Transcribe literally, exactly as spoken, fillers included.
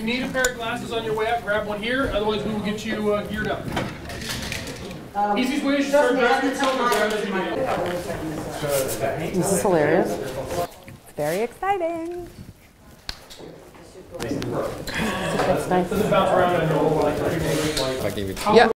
need a pair of glasses on your way out, grab one here. Otherwise, we will get you uh, geared up. Um, Easiest way is to start grabbing yourself and grab as you need. This is hilarious. It's very exciting. It's nice. Does it bounce around? I know, like, yeah.